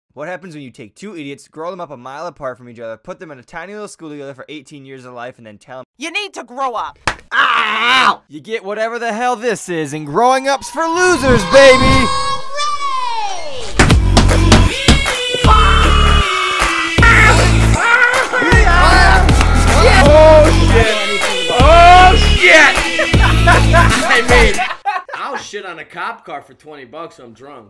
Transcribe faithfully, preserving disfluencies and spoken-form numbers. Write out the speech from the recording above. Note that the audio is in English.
What happens when you take two idiots, grow them up a mile apart from each other, put them in a tiny little school together for eighteen years of life, and then tell them, you need to grow up? Ow! You get whatever the hell this is, and growing up's for losers, baby! Oh shit! Oh shit! I mean, I'll shit on a cop car for twenty bucks. I'm drunk.